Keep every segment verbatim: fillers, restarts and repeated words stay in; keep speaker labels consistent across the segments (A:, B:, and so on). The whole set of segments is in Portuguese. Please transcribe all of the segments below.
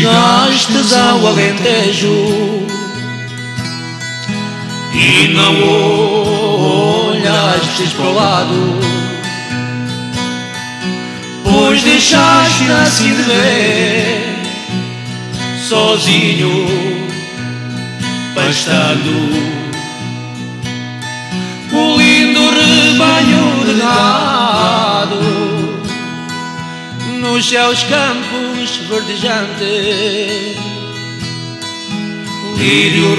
A: Chegastes ao Alentejo e não olhastes para o lado, pois deixaste assim de ver, sozinho, pastando o lindo rebanho de gado nos céus campos verdejantes, lírio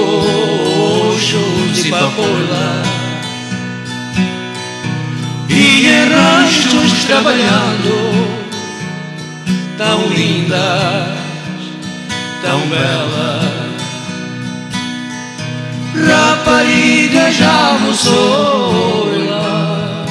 A: roxos e papoula, e em ranchos trabalhando, tão lindas, tão belas, raparigas já moçoila.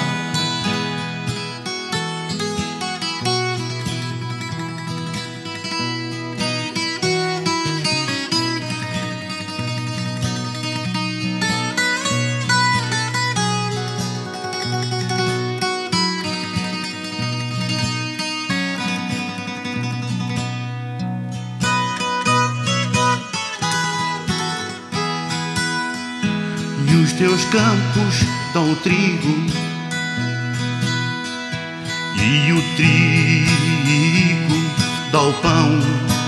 B: E os teus campos dão o trigo, e o trigo dá o pão.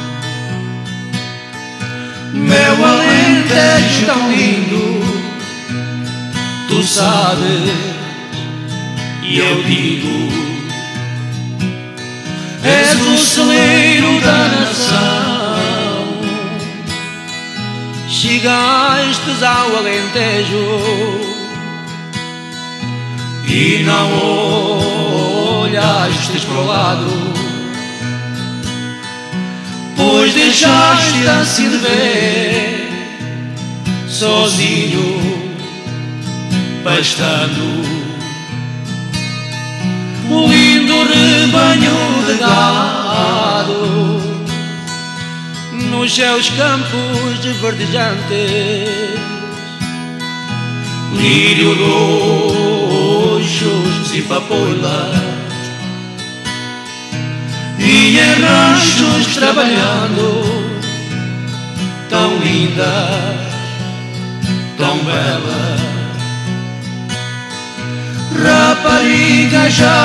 A: Meu Alentejo tão lindo, tu sabes, e eu digo, és o celeiro da nação. Chegastes ao Alentejo e não olhastes para o lado, pois deixaste assim de ver, sozinho, pastando o lindo rebanho de gado nos seus campos de verdejantes, lírio roxos e papoula, e em ranchos trabalhando, tão lindas, tão belas, raparigas já